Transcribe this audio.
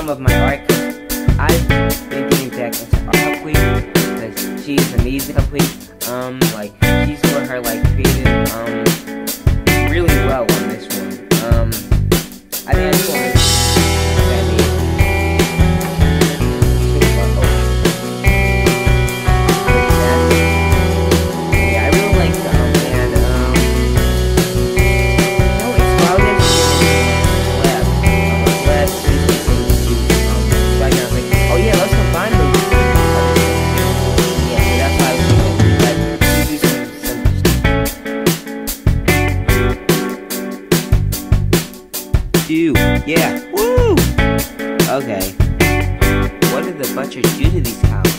some of my art. I've been getting back into art queen because she's amazing. Like she's doing her like creative really well on this one. I think I told her yeah, woo! Okay. What did the butchers do to these cows?